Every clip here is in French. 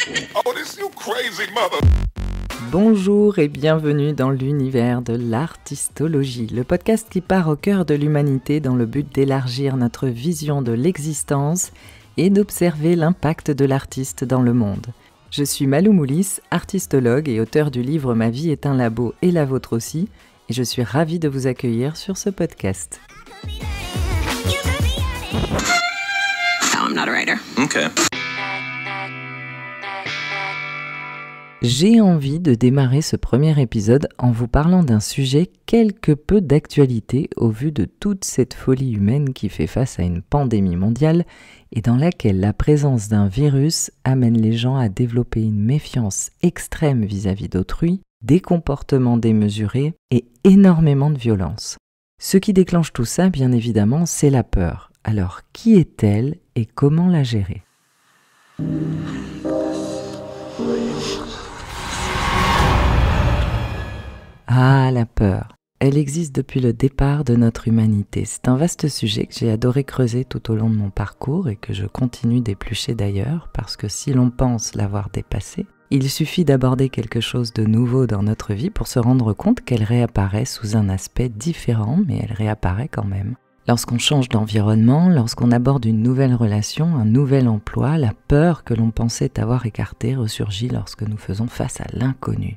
Oh, this you crazy mother. Bonjour et bienvenue dans l'univers de l'artistologie, le podcast qui part au cœur de l'humanité dans le but d'élargir notre vision de l'existence et d'observer l'impact de l'artiste dans le monde. Je suis Malou Moulis, artistologue et auteur du livre Ma vie est un labo et la vôtre aussi, et je suis ravie de vous accueillir sur ce podcast. No, I'm not a writer. Okay. J'ai envie de démarrer ce premier épisode en vous parlant d'un sujet quelque peu d'actualité au vu de toute cette folie humaine qui fait face à une pandémie mondiale et dans laquelle la présence d'un virus amène les gens à développer une méfiance extrême vis-à-vis d'autrui, des comportements démesurés et énormément de violence. Ce qui déclenche tout ça, bien évidemment, c'est la peur. Alors, qui est-elle et comment la gérer ? Ah, la peur. Elle existe depuis le départ de notre humanité. C'est un vaste sujet que j'ai adoré creuser tout au long de mon parcours et que je continue d'éplucher d'ailleurs, parce que si l'on pense l'avoir dépassée, il suffit d'aborder quelque chose de nouveau dans notre vie pour se rendre compte qu'elle réapparaît sous un aspect différent, mais elle réapparaît quand même. Lorsqu'on change d'environnement, lorsqu'on aborde une nouvelle relation, un nouvel emploi, la peur que l'on pensait avoir écartée ressurgit lorsque nous faisons face à l'inconnu.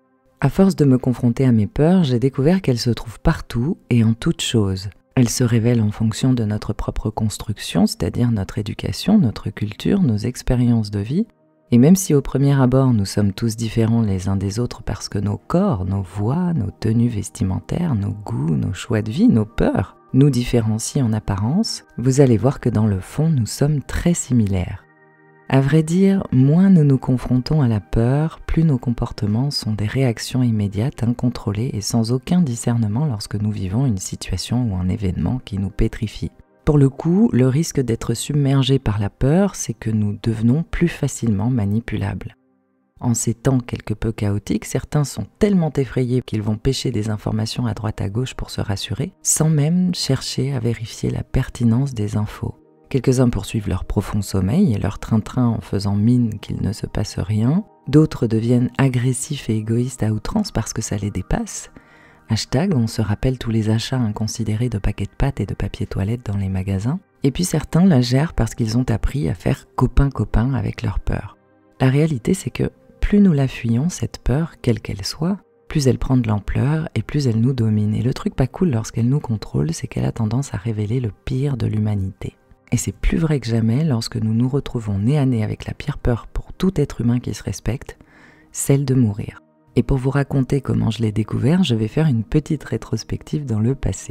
À force de me confronter à mes peurs, j'ai découvert qu'elles se trouvent partout et en toutes choses. Elles se révèlent en fonction de notre propre construction, c'est-à-dire notre éducation, notre culture, nos expériences de vie. Et même si au premier abord nous sommes tous différents les uns des autres parce que nos corps, nos voix, nos tenues vestimentaires, nos goûts, nos choix de vie, nos peurs nous différencient en apparence, vous allez voir que dans le fond nous sommes très similaires. À vrai dire, moins nous nous confrontons à la peur, plus nos comportements sont des réactions immédiates, incontrôlées et sans aucun discernement lorsque nous vivons une situation ou un événement qui nous pétrifie. Pour le coup, le risque d'être submergé par la peur, c'est que nous devenons plus facilement manipulables. En ces temps quelque peu chaotiques, certains sont tellement effrayés qu'ils vont pêcher des informations à droite à gauche pour se rassurer, sans même chercher à vérifier la pertinence des infos. Quelques-uns poursuivent leur profond sommeil et leur train-train en faisant mine qu'il ne se passe rien. D'autres deviennent agressifs et égoïstes à outrance parce que ça les dépasse. Hashtag, on se rappelle tous les achats inconsidérés de paquets de pâtes et de papier toilette dans les magasins. Et puis certains la gèrent parce qu'ils ont appris à faire copain-copain avec leur peur. La réalité, c'est que plus nous la fuyons, cette peur, quelle qu'elle soit, plus elle prend de l'ampleur et plus elle nous domine. Et le truc pas cool lorsqu'elle nous contrôle, c'est qu'elle a tendance à révéler le pire de l'humanité. Et c'est plus vrai que jamais lorsque nous nous retrouvons nez à nez avec la pire peur pour tout être humain qui se respecte, celle de mourir. Et pour vous raconter comment je l'ai découvert, je vais faire une petite rétrospective dans le passé.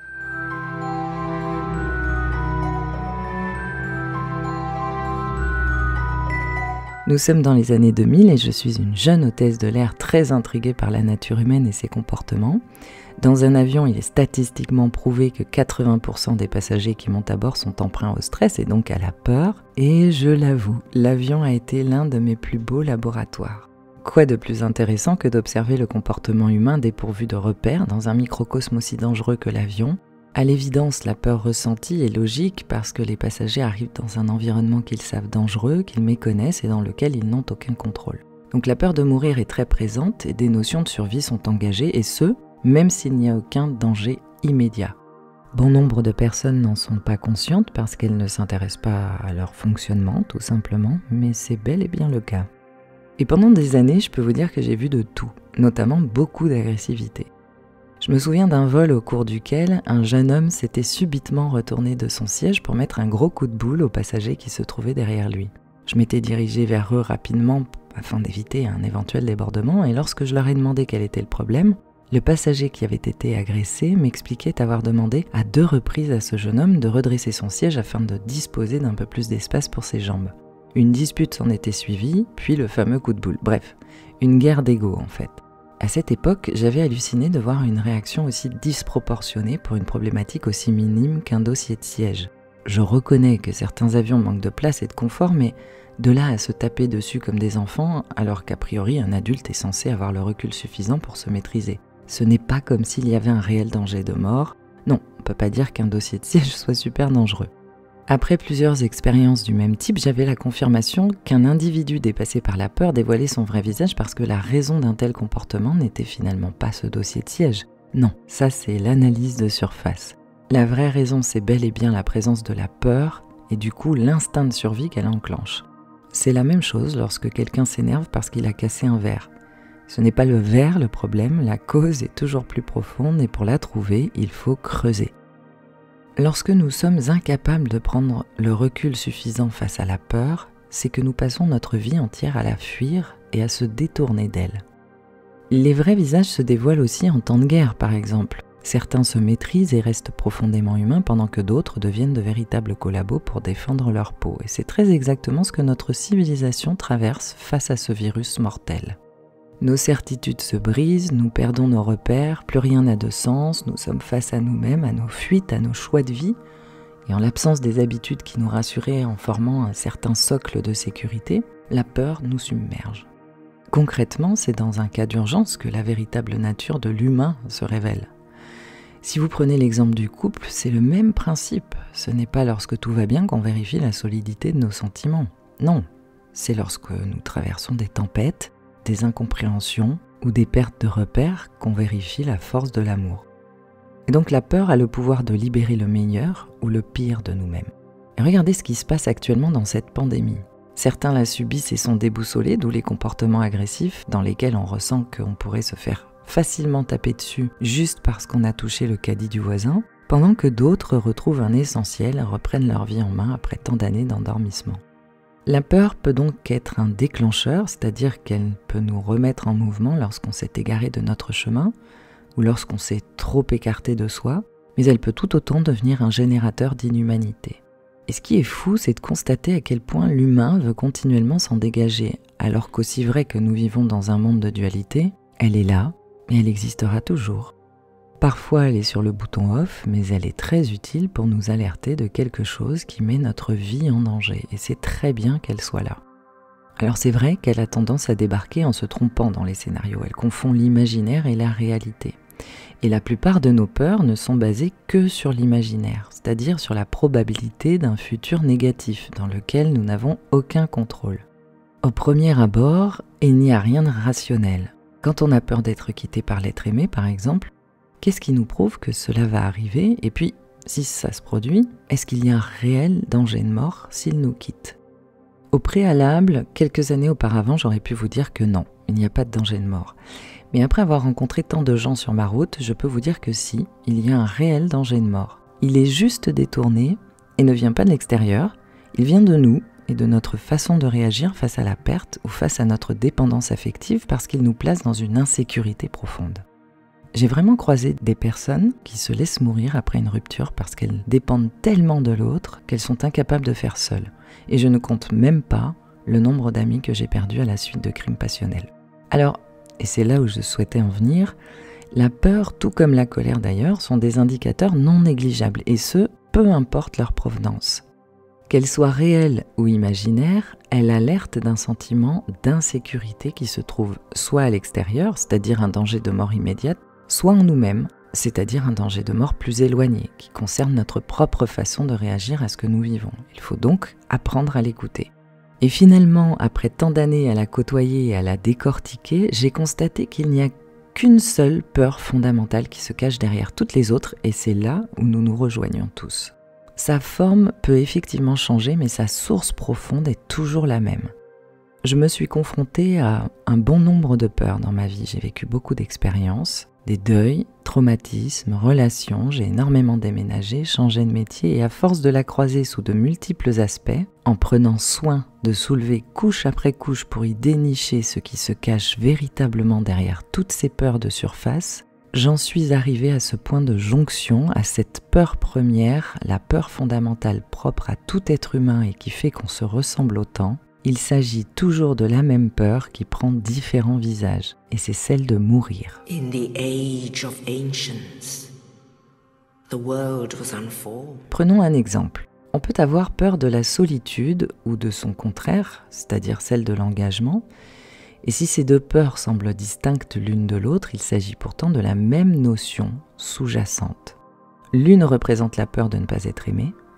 Nous sommes dans les années 2000 et je suis une jeune hôtesse de l'air très intriguée par la nature humaine et ses comportements. Dans un avion, il est statistiquement prouvé que 80% des passagers qui montent à bord sont empreints au stress et donc à la peur. Et je l'avoue, l'avion a été l'un de mes plus beaux laboratoires. Quoi de plus intéressant que d'observer le comportement humain dépourvu de repères dans un microcosme aussi dangereux que l'avion ? À l'évidence, la peur ressentie est logique parce que les passagers arrivent dans un environnement qu'ils savent dangereux, qu'ils méconnaissent et dans lequel ils n'ont aucun contrôle. Donc la peur de mourir est très présente et des notions de survie sont engagées et ce, même s'il n'y a aucun danger immédiat. Bon nombre de personnes n'en sont pas conscientes parce qu'elles ne s'intéressent pas à leur fonctionnement, tout simplement, mais c'est bel et bien le cas. Et pendant des années, je peux vous dire que j'ai vu de tout, notamment beaucoup d'agressivité. Je me souviens d'un vol au cours duquel un jeune homme s'était subitement retourné de son siège pour mettre un gros coup de boule aux passagers qui se trouvaient derrière lui. Je m'étais dirigée vers eux rapidement afin d'éviter un éventuel débordement et lorsque je leur ai demandé quel était le problème, le passager qui avait été agressé m'expliquait avoir demandé à 2 reprises à ce jeune homme de redresser son siège afin de disposer d'un peu plus d'espace pour ses jambes. Une dispute s'en était suivie, puis le fameux coup de boule. Bref, une guerre d'ego en fait. À cette époque, j'avais halluciné de voir une réaction aussi disproportionnée pour une problématique aussi minime qu'un dossier de siège. Je reconnais que certains avions manquent de place et de confort, mais de là à se taper dessus comme des enfants, alors qu'a priori un adulte est censé avoir le recul suffisant pour se maîtriser. Ce n'est pas comme s'il y avait un réel danger de mort. Non, on peut pas dire qu'un dossier de siège soit super dangereux. Après plusieurs expériences du même type, j'avais la confirmation qu'un individu dépassé par la peur dévoilait son vrai visage parce que la raison d'un tel comportement n'était finalement pas ce dossier de siège. Non, ça c'est l'analyse de surface. La vraie raison, c'est bel et bien la présence de la peur et du coup l'instinct de survie qu'elle enclenche. C'est la même chose lorsque quelqu'un s'énerve parce qu'il a cassé un verre. Ce n'est pas le verre le problème, la cause est toujours plus profonde et pour la trouver, il faut creuser. Lorsque nous sommes incapables de prendre le recul suffisant face à la peur, c'est que nous passons notre vie entière à la fuir et à se détourner d'elle. Les vrais visages se dévoilent aussi en temps de guerre, par exemple. Certains se maîtrisent et restent profondément humains pendant que d'autres deviennent de véritables collabos pour défendre leur peau. Et c'est très exactement ce que notre civilisation traverse face à ce virus mortel. Nos certitudes se brisent, nous perdons nos repères, plus rien n'a de sens, nous sommes face à nous-mêmes, à nos fuites, à nos choix de vie. Et en l'absence des habitudes qui nous rassuraient en formant un certain socle de sécurité, la peur nous submerge. Concrètement, c'est dans un cas d'urgence que la véritable nature de l'humain se révèle. Si vous prenez l'exemple du couple, c'est le même principe. Ce n'est pas lorsque tout va bien qu'on vérifie la solidité de nos sentiments. Non, c'est lorsque nous traversons des tempêtes, des incompréhensions ou des pertes de repères qu'on vérifie la force de l'amour. Et donc la peur a le pouvoir de libérer le meilleur ou le pire de nous-mêmes. Et regardez ce qui se passe actuellement dans cette pandémie. Certains la subissent et sont déboussolés, d'où les comportements agressifs dans lesquels on ressent qu'on pourrait se faire facilement taper dessus juste parce qu'on a touché le caddie du voisin, pendant que d'autres retrouvent un essentiel et reprennent leur vie en main après tant d'années d'endormissement. La peur peut donc être un déclencheur, c'est-à-dire qu'elle peut nous remettre en mouvement lorsqu'on s'est égaré de notre chemin ou lorsqu'on s'est trop écarté de soi, mais elle peut tout autant devenir un générateur d'inhumanité. Et ce qui est fou, c'est de constater à quel point l'humain veut continuellement s'en dégager, alors qu'aussi vrai que nous vivons dans un monde de dualité, elle est là, mais elle existera toujours. Parfois, elle est sur le bouton off, mais elle est très utile pour nous alerter de quelque chose qui met notre vie en danger, et c'est très bien qu'elle soit là. Alors c'est vrai qu'elle a tendance à débarquer en se trompant dans les scénarios, elle confond l'imaginaire et la réalité. Et la plupart de nos peurs ne sont basées que sur l'imaginaire, c'est-à-dire sur la probabilité d'un futur négatif dans lequel nous n'avons aucun contrôle. Au premier abord, il n'y a rien de rationnel. Quand on a peur d'être quitté par l'être aimé, par exemple, qu'est-ce qui nous prouve que cela va arriver? Et puis, si ça se produit, est-ce qu'il y a un réel danger de mort s'il nous quitte? Au préalable, quelques années auparavant, j'aurais pu vous dire que non, il n'y a pas de danger de mort. Mais après avoir rencontré tant de gens sur ma route, je peux vous dire que si, il y a un réel danger de mort. Il est juste détourné et ne vient pas de l'extérieur, il vient de nous et de notre façon de réagir face à la perte ou face à notre dépendance affective parce qu'il nous place dans une insécurité profonde. J'ai vraiment croisé des personnes qui se laissent mourir après une rupture parce qu'elles dépendent tellement de l'autre qu'elles sont incapables de faire seules. Et je ne compte même pas le nombre d'amis que j'ai perdus à la suite de crimes passionnels. Alors, et c'est là où je souhaitais en venir, la peur, tout comme la colère d'ailleurs, sont des indicateurs non négligeables, et ce, peu importe leur provenance. Qu'elle soit réelle ou imaginaire, elle alerte d'un sentiment d'insécurité qui se trouve soit à l'extérieur, c'est-à-dire un danger de mort immédiate, soit en nous-mêmes, c'est-à-dire un danger de mort plus éloigné, qui concerne notre propre façon de réagir à ce que nous vivons. Il faut donc apprendre à l'écouter. Et finalement, après tant d'années à la côtoyer et à la décortiquer, j'ai constaté qu'il n'y a qu'une seule peur fondamentale qui se cache derrière toutes les autres, et c'est là où nous nous rejoignons tous. Sa forme peut effectivement changer, mais sa source profonde est toujours la même. Je me suis confrontée à un bon nombre de peurs dans ma vie. J'ai vécu beaucoup d'expériences, des deuils, traumatismes, relations, j'ai énormément déménagé, changé de métier et à force de la croiser sous de multiples aspects, en prenant soin de soulever couche après couche pour y dénicher ce qui se cache véritablement derrière toutes ces peurs de surface, j'en suis arrivée à ce point de jonction, à cette peur première, la peur fondamentale propre à tout être humain et qui fait qu'on se ressemble autant. Il s'agit toujours de la même peur qui prend différents visages, et c'est celle de mourir. In the age of ancients, the world was unfold. Prenons un exemple. On peut avoir peur de la solitude ou de son contraire, c'est-à-dire celle de l'engagement, et si ces deux peurs semblent distinctes l'une de l'autre, il s'agit pourtant de la même notion sous-jacente. L'une représente la peur de ne pas être aimé,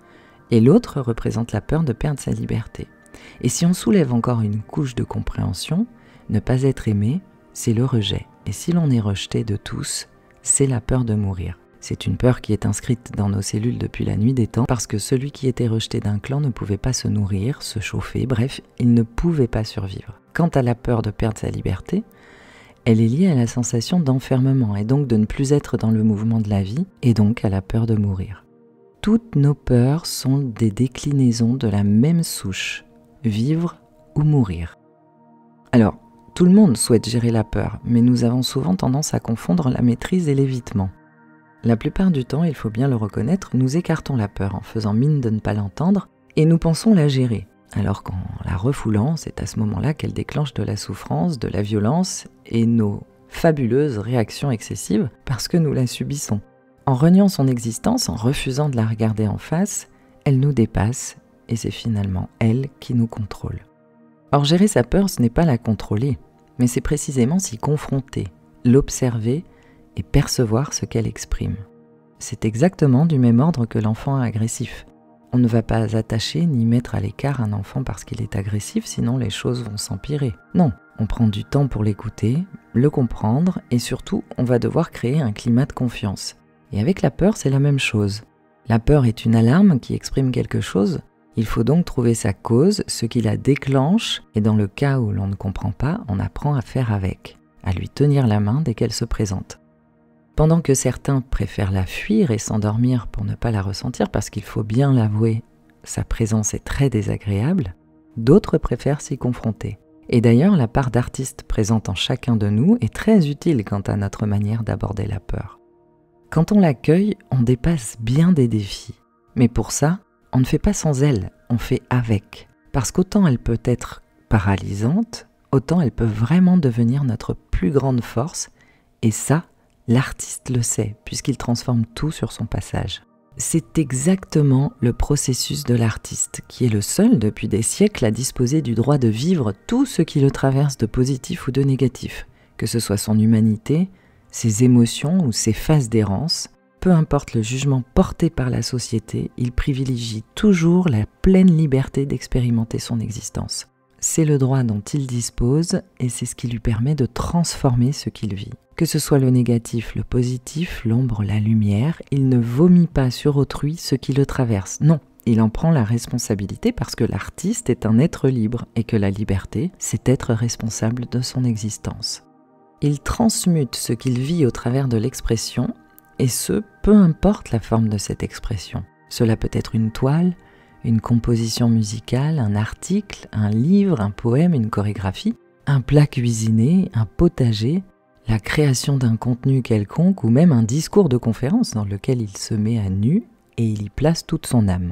et l'autre représente la peur de perdre sa liberté. Et si on soulève encore une couche de compréhension, ne pas être aimé, c'est le rejet. Et si l'on est rejeté de tous, c'est la peur de mourir. C'est une peur qui est inscrite dans nos cellules depuis la nuit des temps, parce que celui qui était rejeté d'un clan ne pouvait pas se nourrir, se chauffer, bref, il ne pouvait pas survivre. Quant à la peur de perdre sa liberté, elle est liée à la sensation d'enfermement, et donc de ne plus être dans le mouvement de la vie, et donc à la peur de mourir. Toutes nos peurs sont des déclinaisons de la même souche, vivre ou mourir. Alors, tout le monde souhaite gérer la peur, mais nous avons souvent tendance à confondre la maîtrise et l'évitement. La plupart du temps, il faut bien le reconnaître, nous écartons la peur en faisant mine de ne pas l'entendre et nous pensons la gérer. Alors qu'en la refoulant, c'est à ce moment-là qu'elle déclenche de la souffrance, de la violence et nos fabuleuses réactions excessives parce que nous la subissons. En reniant son existence, en refusant de la regarder en face, elle nous dépasse et c'est finalement elle qui nous contrôle. Or, gérer sa peur, ce n'est pas la contrôler, mais c'est précisément s'y confronter, l'observer et percevoir ce qu'elle exprime. C'est exactement du même ordre que l'enfant agressif. On ne va pas attacher ni mettre à l'écart un enfant parce qu'il est agressif, sinon les choses vont s'empirer. Non, on prend du temps pour l'écouter, le comprendre et surtout, on va devoir créer un climat de confiance. Et avec la peur, c'est la même chose. La peur est une alarme qui exprime quelque chose. Il faut donc trouver sa cause, ce qui la déclenche, et dans le cas où l'on ne comprend pas, on apprend à faire avec, à lui tenir la main dès qu'elle se présente. Pendant que certains préfèrent la fuir et s'endormir pour ne pas la ressentir, parce qu'il faut bien l'avouer, sa présence est très désagréable, d'autres préfèrent s'y confronter. Et d'ailleurs, la part d'artiste présente en chacun de nous est très utile quant à notre manière d'aborder la peur. Quand on l'accueille, on dépasse bien des défis. Mais pour ça, on ne fait pas sans elle, on fait avec. Parce qu'autant elle peut être paralysante, autant elle peut vraiment devenir notre plus grande force, et ça, l'artiste le sait, puisqu'il transforme tout sur son passage. C'est exactement le processus de l'artiste, qui est le seul depuis des siècles à disposer du droit de vivre tout ce qui le traverse de positif ou de négatif, que ce soit son humanité, ses émotions ou ses phases d'errance. Peu importe le jugement porté par la société, il privilégie toujours la pleine liberté d'expérimenter son existence. C'est le droit dont il dispose et c'est ce qui lui permet de transformer ce qu'il vit. Que ce soit le négatif, le positif, l'ombre, la lumière, il ne vomit pas sur autrui ce qui le traverse. Non, il en prend la responsabilité parce que l'artiste est un être libre et que la liberté, c'est être responsable de son existence. Il transmute ce qu'il vit au travers de l'expression, et ce, peu importe la forme de cette expression. Cela peut être une toile, une composition musicale, un article, un livre, un poème, une chorégraphie, un plat cuisiné, un potager, la création d'un contenu quelconque ou même un discours de conférence dans lequel il se met à nu et il y place toute son âme.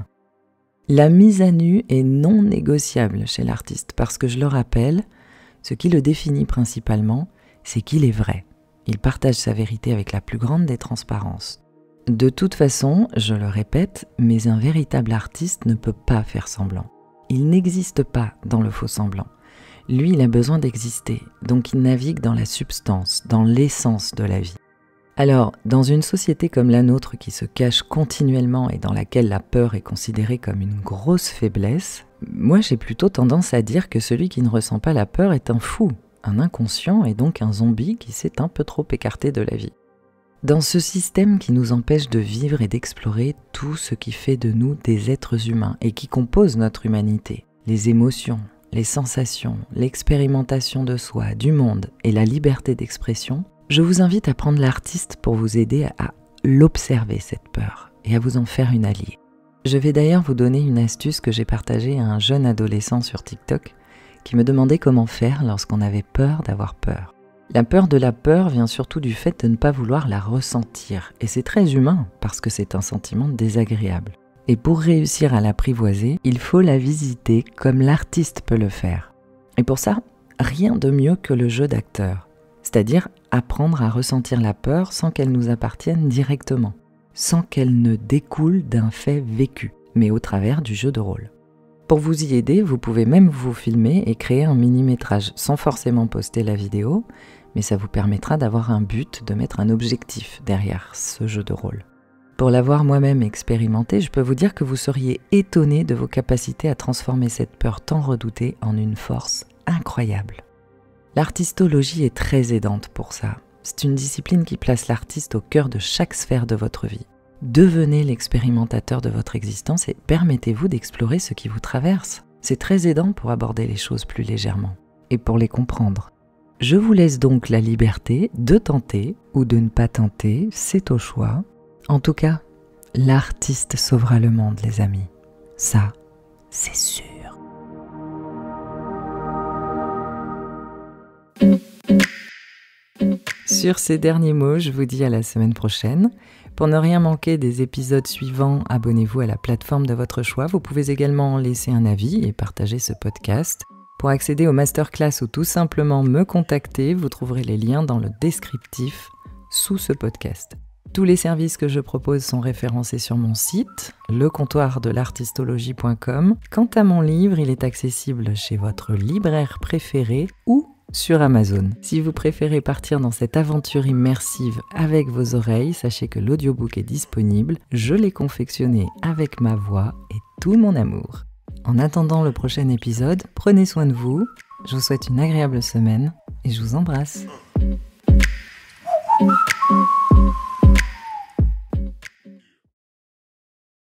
La mise à nu est non négociable chez l'artiste parce que, je le rappelle, ce qui le définit principalement, c'est qu'il est vrai. Il partage sa vérité avec la plus grande des transparences. De toute façon, je le répète, mais un véritable artiste ne peut pas faire semblant. Il n'existe pas dans le faux semblant. Lui, il a besoin d'exister, donc il navigue dans la substance, dans l'essence de la vie. Alors, dans une société comme la nôtre qui se cache continuellement et dans laquelle la peur est considérée comme une grosse faiblesse, moi j'ai plutôt tendance à dire que celui qui ne ressent pas la peur est un fou, un inconscient et donc un zombie qui s'est un peu trop écarté de la vie. Dans ce système qui nous empêche de vivre et d'explorer tout ce qui fait de nous des êtres humains et qui compose notre humanité, les émotions, les sensations, l'expérimentation de soi, du monde et la liberté d'expression, je vous invite à prendre l'artiste pour vous aider à l'observer cette peur et à vous en faire une alliée. Je vais d'ailleurs vous donner une astuce que j'ai partagée à un jeune adolescent sur TikTok qui me demandait comment faire lorsqu'on avait peur d'avoir peur. La peur de la peur vient surtout du fait de ne pas vouloir la ressentir, et c'est très humain parce que c'est un sentiment désagréable. Et pour réussir à l'apprivoiser, il faut la visiter comme l'artiste peut le faire. Et pour ça, rien de mieux que le jeu d'acteur, c'est-à-dire apprendre à ressentir la peur sans qu'elle nous appartienne directement, sans qu'elle ne découle d'un fait vécu, mais au travers du jeu de rôle. Pour vous y aider, vous pouvez même vous filmer et créer un mini-métrage sans forcément poster la vidéo, mais ça vous permettra d'avoir un but, de mettre un objectif derrière ce jeu de rôle. Pour l'avoir moi-même expérimenté, je peux vous dire que vous seriez étonné de vos capacités à transformer cette peur tant redoutée en une force incroyable. L'artistologie est très aidante pour ça. C'est une discipline qui place l'artiste au cœur de chaque sphère de votre vie. Devenez l'expérimentateur de votre existence et permettez-vous d'explorer ce qui vous traverse. C'est très aidant pour aborder les choses plus légèrement et pour les comprendre. Je vous laisse donc la liberté de tenter ou de ne pas tenter, c'est au choix. En tout cas, l'artiste sauvera le monde, les amis. Ça, c'est sûr. Sur ces derniers mots, je vous dis à la semaine prochaine. Pour ne rien manquer des épisodes suivants, abonnez-vous à la plateforme de votre choix. Vous pouvez également laisser un avis et partager ce podcast. Pour accéder aux masterclass ou tout simplement me contacter, vous trouverez les liens dans le descriptif sous ce podcast. Tous les services que je propose sont référencés sur mon site, lecomptoirdelartistologie.com. Quant à mon livre, il est accessible chez votre libraire préféré ou sur Amazon. Si vous préférez partir dans cette aventure immersive avec vos oreilles, sachez que l'audiobook est disponible. Je l'ai confectionné avec ma voix et tout mon amour. En attendant le prochain épisode, prenez soin de vous. Je vous souhaite une agréable semaine et je vous embrasse.